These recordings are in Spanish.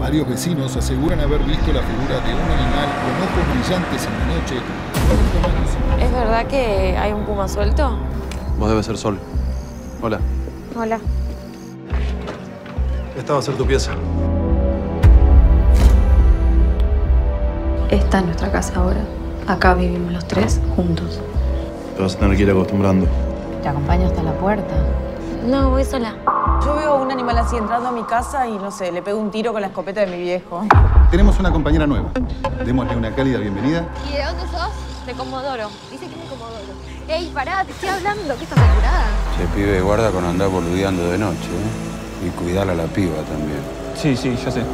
Varios vecinos aseguran haber visto la figura de un animal con ojos brillantes en la noche. ¿Es verdad que hay un puma suelto? Vos debes ser Sol. Hola. Hola. Esta va a ser tu pieza. Esta es nuestra casa ahora. Acá vivimos los tres juntos. Te vas a tener que ir acostumbrando. Te acompaño hasta la puerta. No, voy sola. Yo veo a un animal así entrando a mi casa y, no sé, le pego un tiro con la escopeta de mi viejo. Tenemos una compañera nueva. Démosle una cálida bienvenida. ¿Y de dónde sos? De Comodoro. Dice que es de Comodoro. Ey, pará, te estoy hablando. ¿Qué estás apurada? Se pibe, guarda con andar boludeando de noche, ¿eh? Y cuidar a la piba también. Sí, ya sé.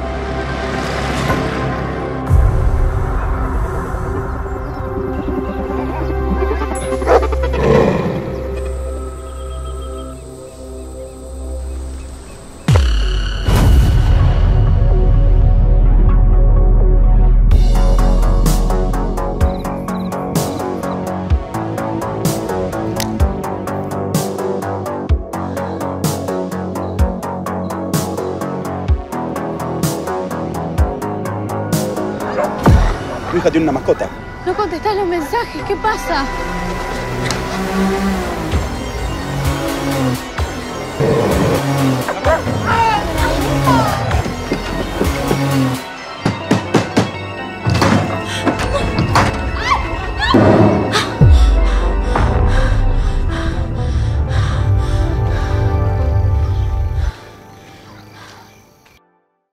Tu hija tiene una mascota. No contestás los mensajes. ¿Qué pasa? ¡Ah!